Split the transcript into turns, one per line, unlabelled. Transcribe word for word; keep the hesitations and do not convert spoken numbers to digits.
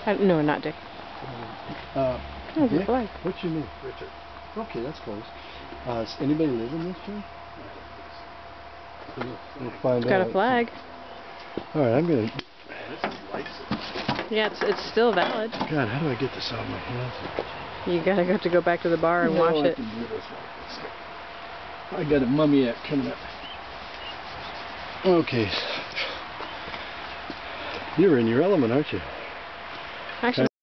I, no, not Dick.
Uh,
Oh,
Dick?
flag.
What's your name?
Richard.
Okay, that's close. Uh, does anybody live in this tree? We'll find
It's
out.
got a flag.
Alright, I'm gonna...
This is licensed.
Yeah, it's it's still valid.
God, how do I get this out of my hands?
You gotta have to go back to the bar and
No,
wash
I
it.
can do this one. I got a mummy at coming up. Okay. You're in your element, aren't you?
Actually.